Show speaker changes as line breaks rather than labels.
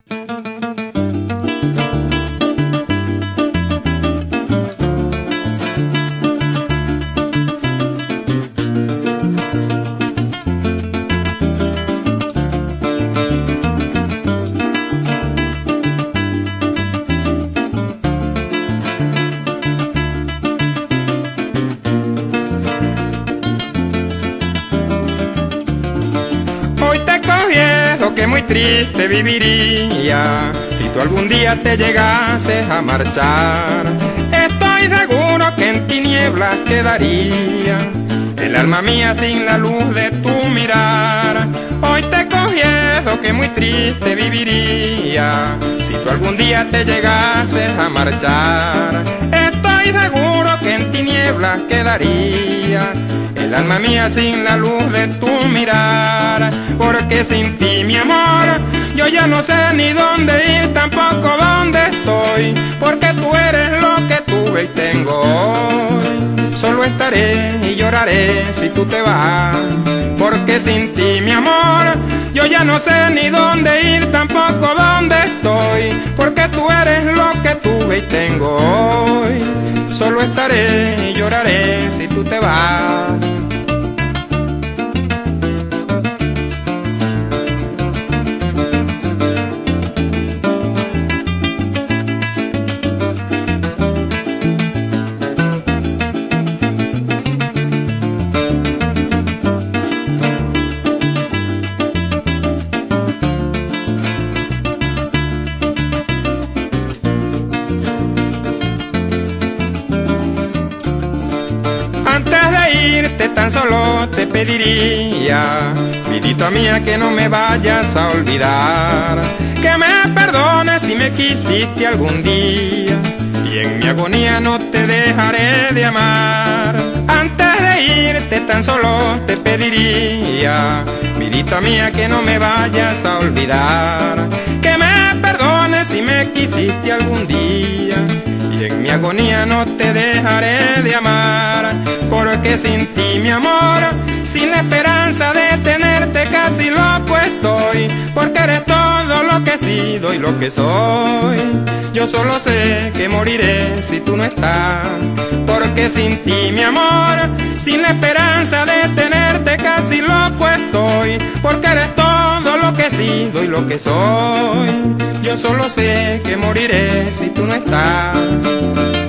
Que muy triste viviría si tú algún día te llegases a marchar. Estoy seguro que en tinieblas quedaría el alma mía sin la luz de tu mirar. Hoy te confieso que muy triste viviría si tú algún día te llegases a marchar. Estoy seguro que en tinieblas quedaría el alma mía sin la luz de tu mirar. Porque sin ti, mi amor, yo ya no sé ni dónde ir, tampoco dónde estoy. Porque tú eres lo que tuve y tengo hoy. Solo estaré y lloraré si tú te vas. Porque sin ti, mi amor, yo ya no sé ni dónde ir, tampoco dónde estoy. Porque tú eres lo que tuve y tengo hoy. Solo estaré y lloraré si tú te vas. Tan solo te pediría, vidita mía, que no me vayas a olvidar, que me perdones si me quisiste algún día y en mi agonía no te dejaré de amar. Antes de irte tan solo te pediría, vidita mía, que no me vayas a olvidar, que me perdones si me quisiste algún día y en mi agonía no te dejaré de amar. Porque sin ti, mi amor, sin la esperanza de tenerte, casi loco estoy. Porque eres todo lo que he sido y lo que soy. Yo solo sé que moriré si tú no estás. Porque sin ti, mi amor, sin la esperanza de tenerte, casi loco estoy. Porque eres todo lo que he sido y lo que soy. Yo solo sé que moriré si tú no estás.